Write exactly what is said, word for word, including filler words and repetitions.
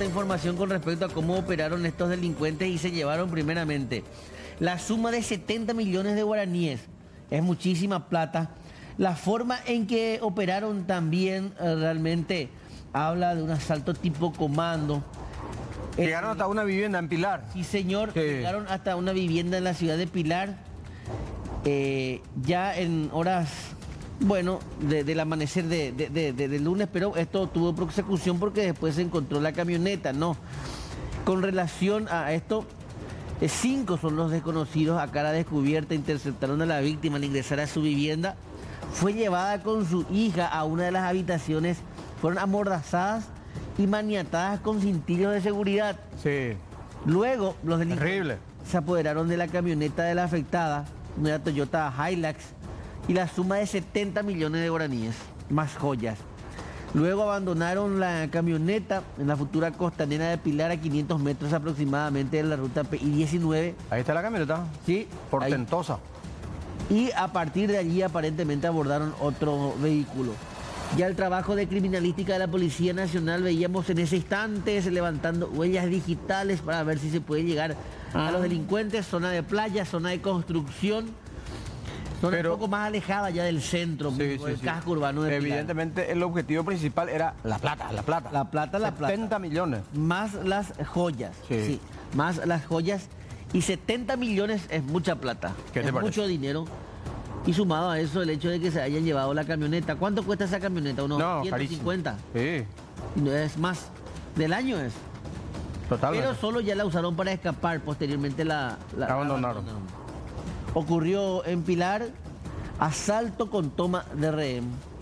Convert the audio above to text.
información con respecto a cómo operaron estos delincuentes y se llevaron primeramente la suma de setenta millones de guaraníes. Es muchísima plata. La forma en que operaron también eh, realmente habla de un asalto tipo comando. Llegaron hasta una vivienda en Pilar. Sí, señor. Sí. Llegaron hasta una vivienda en la ciudad de Pilar. Eh, ya en horas, bueno, de, del amanecer de, de, de, de, de lunes, pero esto tuvo persecución porque después se encontró la camioneta, ¿no? Con relación a esto, eh, cinco son los desconocidos a cara descubierta, interceptaron a la víctima al ingresar a su vivienda. Fue llevada con su hija a una de las habitaciones, fueron amordazadas y maniatadas con cintillos de seguridad. Sí. Luego, los delincuentes Terrible. se apoderaron de la camioneta de la afectada, una Toyota Hilux, y la suma de setenta millones de guaraníes, más joyas. Luego abandonaron la camioneta en la futura costanera de Pilar a quinientos metros aproximadamente de la ruta P I diecinueve. Ahí está la camioneta. Sí, Portentosa. y a partir de allí aparentemente abordaron otro vehículo. Ya el trabajo de criminalística de la Policía Nacional veíamos en ese instante se levantando huellas digitales para ver si se puede llegar ah. a los delincuentes, zona de playa, zona de construcción, zona Pero, un poco más alejada ya del centro, sí, mismo, sí, el sí. casco urbano de Evidentemente Pilar. El objetivo principal era la plata, la plata. La plata, la plata. setenta millones. Más las joyas, sí. sí, más las joyas. Y setenta millones es mucha plata, ¿Qué te es parece? mucho dinero. Y sumado a eso el hecho de que se hayan llevado la camioneta. ¿Cuánto cuesta esa camioneta? Unos no, ciento cincuenta. Sí. Y no es más. Del año es. Totalmente. Pero solo ya la usaron para escapar. Posteriormente la, la abandonaron. abandonaron. Ocurrió en Pilar asalto con toma de rehén.